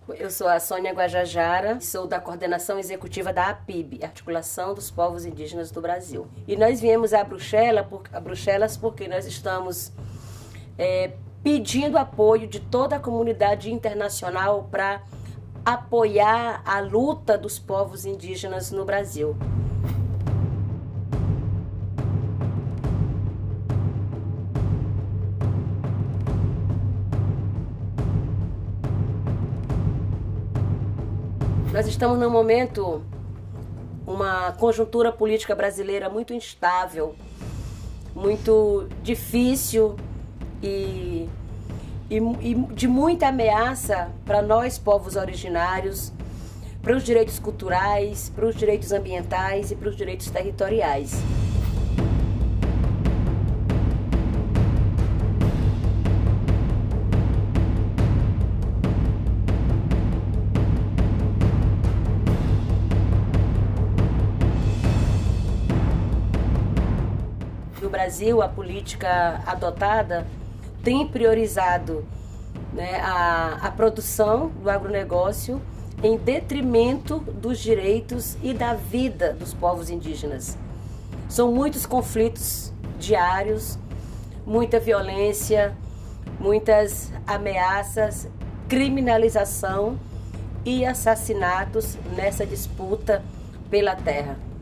Eu sou a Sônia Guajajara, sou da coordenação executiva da APIB, Articulação dos Povos Indígenas do Brasil. E nós viemos a Bruxelas porque nós estamos pedindo apoio de toda a comunidade internacional para apoiar a luta dos povos indígenas no Brasil. Nós estamos num momento, uma conjuntura política brasileira muito instável, muito difícil e de muita ameaça para nós, povos originários, para os direitos culturais, para os direitos ambientais e para os direitos territoriais. No Brasil, a política adotada tem priorizado, né, a produção do agronegócio em detrimento dos direitos e da vida dos povos indígenas. São muitos conflitos diários, muita violência, muitas ameaças, criminalização e assassinatos nessa disputa pela terra.